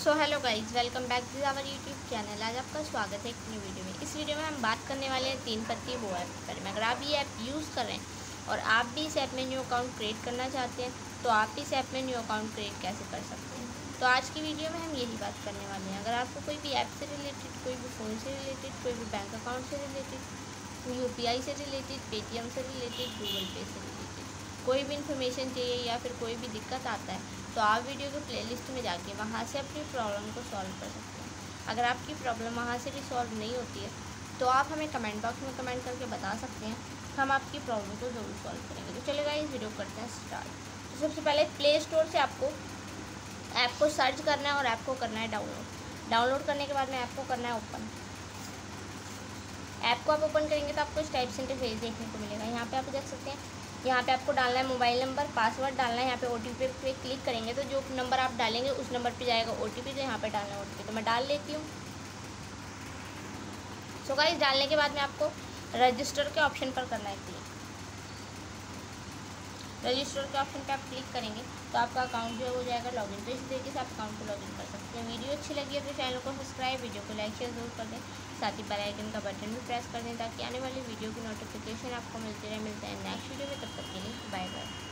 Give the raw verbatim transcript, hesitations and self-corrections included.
So hello guys, welcome back to our YouTube channel. आज आपका स्वागत है एक न्यू वीडियो में। इस वीडियो में हम बात करने वाले हैं तीन पत्ती वो ऐप के बारे में। अगर आप ये ऐप यूज़ कर रहे हैं और आप भी इस ऐप में न्यू अकाउंट क्रिएट करना चाहते हैं तो आप इस ऐप में न्यू अकाउंट क्रिएट कैसे कर सकते हैं, तो आज की वीडियो में हम यही बात करने वाले हैं। अगर आपको कोई भी ऐप से रिलेटेड, कोई भी फ़ोन से रिलेटेड, कोई भी बैंक अकाउंट से रिलेटेड, यू पी आई से रिलेटेड, पेटीएम से रिलेटेड, गूगल पे से रिलेटेड कोई भी इन्फॉर्मेशन चाहिए या फिर कोई भी दिक्कत आता है तो आप वीडियो के प्लेलिस्ट में जाके वहाँ से अपनी प्रॉब्लम को सॉल्व कर सकते हैं। अगर आपकी प्रॉब्लम वहाँ से भी सॉल्व नहीं होती है तो आप हमें कमेंट बॉक्स में कमेंट करके बता सकते हैं, हम आपकी प्रॉब्लम को ज़रूर सॉल्व करेंगे। तो चलेगा, इस वीडियो करते हैं स्टार्ट। तो सबसे पहले प्ले स्टोर से आपको ऐप को सर्च करना है और ऐप को करना है डाउनलोड। डाउनलोड करने के बाद में ऐप को करना है ओपन। ऐप को आप ओपन करेंगे तो आपको इस टाइप से इंटरफेस देखने को मिलेगा। यहाँ पे आप देख सकते हैं, यहाँ पे आपको डालना है मोबाइल नंबर, पासवर्ड डालना है। यहाँ पे ओ टी पी पे क्लिक करेंगे तो जो नंबर आप डालेंगे उस नंबर पे जाएगा ओ टी पी, तो यहाँ पे डालना है ओ टी पी। तो मैं डाल लेती हूँ। सो गाइस, डालने के बाद में आपको रजिस्टर के ऑप्शन पर करना है क्लिक। रजिस्टर के ऑप्शन पे आप क्लिक करेंगे तो आपका अकाउंट जो है हो जाएगा लॉगिन। तो इस तरीके से आप अकाउंट को लॉगिन कर सकते हैं। वीडियो अच्छी लगी है तो चैनल को सब्सक्राइब, वीडियो को लाइक शेयर जरूर कर दें, साथ ही बेल आइकन का बटन भी प्रेस कर दें ताकि आने वाली वीडियो की नोटिफिकेशन आपको मिलती रहे। मिलते हैं नेक्स्ट वीडियो में, तब तक के लिए बाय बाय।